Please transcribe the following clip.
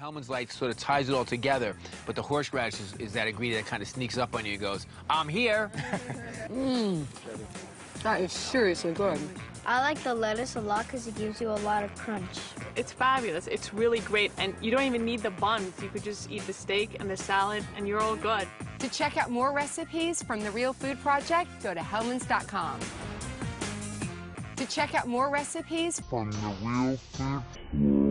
Hellman's Light sort of ties it all together, but the horseradish is that ingredient that kind of sneaks up on you and goes, I'm here. That is seriously good. I like the lettuce a lot because it gives you a lot of crunch. It's fabulous. It's really great, and you don't even need the buns. You could just eat the steak and the salad, and you're all good. To check out more recipes from the Real Food Project, go to hellmans.com. To check out more recipes from the Real Food